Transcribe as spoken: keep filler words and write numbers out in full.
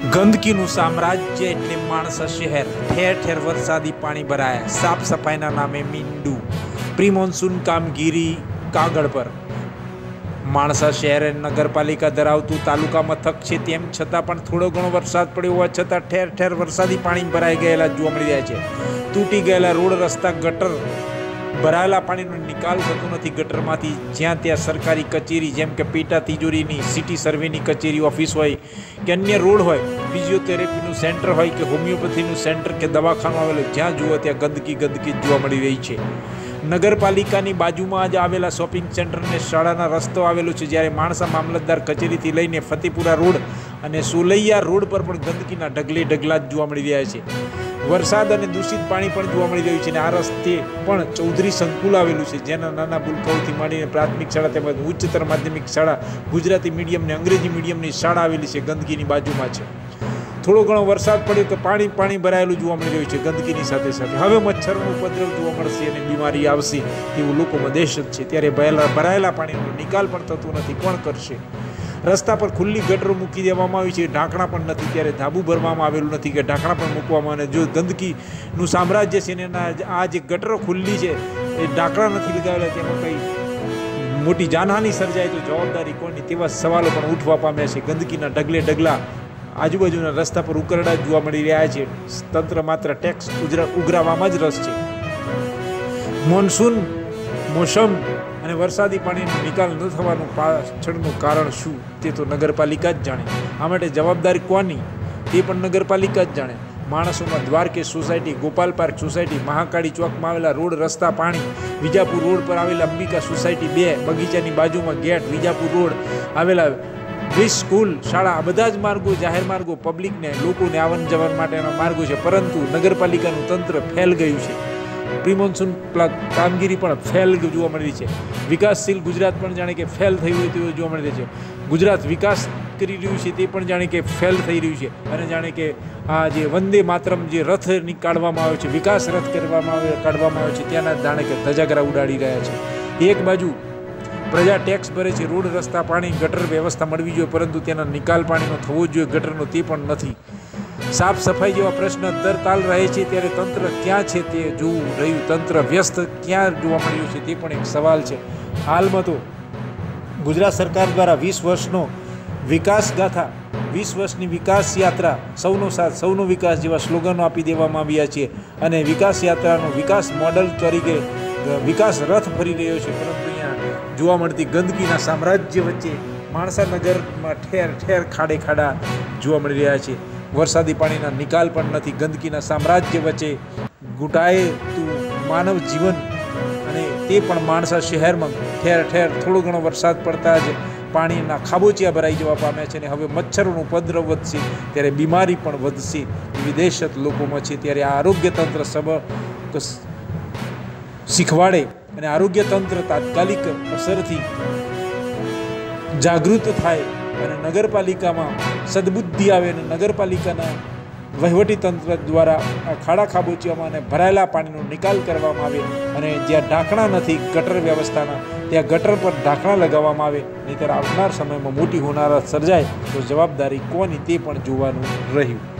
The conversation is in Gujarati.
ગંદકીનું સામ્રાજ્ય એટલે માણસા શહેર, ઠેર ઠેર વરસાદી પાણી ભરાયા, સાફ સફાઈના નામે મીંડું, પ્રી મોન્સૂન કામગીરી કાગળ પર. માણસા શહેર નગરપાલિકા ધરાવતું તાલુકા મથક છે, તેમ છતાં પણ થોડો ઘણો વરસાદ પડ્યો હોવા છતાં ઠેર ઠેર વરસાદી પાણી ભરાઈ ગયેલા જોવા મળી રહ્યા છે. તૂટી ગયેલા રોડ, રસ્તા, ગટર, ભરાયેલા પાણીનો નિકાલ થતો નથી ગટરમાંથી. જ્યાં ત્યાં સરકારી કચેરી જેમ કે પેટા તિજોરીની, સિટી સર્વેની કચેરી, ઓફિસ હોય કે અન્ય રોડ હોય, ફિઝિયોથેરેપીનું સેન્ટર હોય કે હોમિયોપેથીનું સેન્ટર કે દવાખાનું આવેલું, જ્યાં જુઓ ત્યાં ગંદકી ગંદકી જોવા મળી રહી છે. નગરપાલિકાની બાજુમાં જ આવેલા શોપિંગ સેન્ટર અને શાળાના રસ્તો આવેલો છે, જ્યારે માણસા મામલતદાર કચેરીથી લઈને ફતેપુરા રોડ અને સોલૈયા રોડ પર પણ ગંદકીના ઢગલે ઢગલા જ જોવા મળી રહ્યા છે. વરસાદ અને દૂષિત પાણી પણ જોવા મળી રહ્યું છે. અને આ રસ્તે પણ ચૌધરી સંકુલ આવેલું છે, જેના નાના ભૂલકાઓથી માંડીને પ્રાથમિક શાળા તેમજ ઉચ્ચતર માધ્યમિક શાળા, ગુજરાતી મીડિયમ ને અંગ્રેજી મીડિયમની શાળા આવેલી છે, ગંદકીની બાજુમાં છે. થોડો ઘણો વરસાદ પડ્યો તો પાણી પાણી ભરાયેલું જોવા મળી રહ્યું છે ગંદકીની સાથે સાથે. હવે મચ્છરનો ઉપદ્રવ જોવા મળશે અને બીમારી આવશે તેવું લોકોમાં દહેશત છે. ત્યારે ભરાયેલા પાણીનો નિકાલ પણ થતો નથી, કોણ કરશે? રસ્તા પર ખુલ્લી ગટરો મૂકી દેવામાં આવી છે, ઢાંકણા પણ નથી. ત્યારે ધાબુ ભરવામાં આવેલું નથી કે ઢાંકણા પણ મૂકવામાં. અને જો ગંદકીનું સામ્રાજ્ય છે ને એના આ જે ગટરો ખુલ્લી છે એ ઢાંકણા નથી લગાવેલા, તેમાં કંઈ મોટી જાનહાની સર્જાય તો જવાબદારી કોની? તેવા સવાલો પણ ઉઠવા પામ્યા છે. ગંદકીના ઢગલે ઢગલા આજુબાજુના રસ્તા પર ઉકરડા જોવા મળી રહ્યા છે. તંત્ર માત્ર ટેક્સ ઉઘરાવવામાં જ રસ છે. મોન્સૂન મોસમ અને વરસાદી પાણીનો નિકાલ ન થવાનું પાછળનું કારણ શું તે તો નગરપાલિકા જ જાણે. આ માટે જવાબદારી કોની તે પણ નગરપાલિકા જ જાણે. માણસોમાં Dwarkesh society, Gopal park society, Mahakali ચોકમાં આવેલા રોડ, રસ્તા, પાણી, વિજાપુર રોડ પર આવેલા અંબિકા સોસાયટી બે, બગીચાની બાજુમાં ગેટ, વિજાપુર રોડ આવેલા વીસ સ્કૂલ, શાળા, આ બધા જ માર્ગો જાહેર માર્ગો પબ્લિકને, લોકોને આવન જવન માટેના માર્ગો છે. પરંતુ નગરપાલિકાનું તંત્ર ફેલ ગયું છે. પ્રી મોન્સૂન કામગીરી પણ ફેલ જોવા મળી છે. વિકાસશીલ ગુજરાત પણ જાણે કે ફેલ થયું હોય તેવું જોવા મળી છે. ગુજરાત વિકાસ કરી રહ્યું છે તે પણ જાણે કે ફેલ થઈ રહ્યું છે. અને જાણે કે આ જે વંદે માતરમ જે રથ કાઢવામાં આવ્યો છે, વિકાસ રથ કરવામાં આવે કાઢવામાં આવ્યો છે, ત્યાંના જાણે કે ધજાગરા ઉડાડી રહ્યા છે. એક બાજુ પ્રજા ટેક્સ ભરે છે, રોડ, રસ્તા, પાણી, ગટર વ્યવસ્થા મળવી જોઈએ, પરંતુ તેના નિકાલ પાણીનો થવો જોઈએ ગટરનો તે પણ નથી. સાફ સફાઈ જેવા પ્રશ્ન તરતાલ રહે છે, ત્યારે તંત્ર ક્યાં છે તે જોવું રહ્યું. તંત્ર વ્યસ્ત ક્યાં જોવા મળ્યું છે તે પણ એક સવાલ છે. હાલમાં તો ગુજરાત સરકાર દ્વારા વીસ વર્ષનો વિકાસ ગાથા, વીસ વર્ષની વિકાસ યાત્રા, સૌનો સાથ સૌનો વિકાસ જેવા સ્લોગનો આપી દેવામાં આવ્યા છે. અને વિકાસ યાત્રાનો વિકાસ મોડલ તરીકે વિકાસ રથ ફરી રહ્યો છે. પરંતુ અહીંયા જોવા મળતી ગંદકીના સામ્રાજ્ય વચ્ચે માણસા નગરમાં ઠેર ઠેર ખાડે ખાડા જોવા મળી રહ્યા છે. વરસાદી પાણીના નિકાલ પણ નથી. ગંદકીના સામ્રાજ્ય વચ્ચે ઘૂંટાયેલું માનવ જીવન, અને તે પણ માણસા શહેરમાં ઠેર ઠેર થોડો ઘણો વરસાદ પડતા જ પાણીના ખાબોચિયા ભરાઈ જવા પામ્યા છે. અને હવે મચ્છરોનું ઉપદ્રવ વધશે ત્યારે બીમારી પણ વધશે એવી દહેશત લોકોમાં છે. ત્યારે આ આરોગ્ય તંત્ર સબક શીખવાડે અને આરોગ્ય તંત્ર તાત્કાલિક અસરથી જાગૃત થાય અને નગરપાલિકામાં સદબુદ્ધિ આવે અને નગરપાલિકાના વહીવટી તંત્ર દ્વારા આ ખાડા ખાબોચિયામાં અને ભરાયેલા પાણીનો નિકાલ કરવામાં આવે. અને જ્યાં ઢાંકણા નથી ગટર વ્યવસ્થાના, ત્યાં ગટર પર ઢાંકણા લગાવવામાં આવે. નહીંતર આવનાર સમયમાં મોટી હોનારત સર્જાય તો જવાબદારી કોની તે પણ જોવાનું રહ્યું.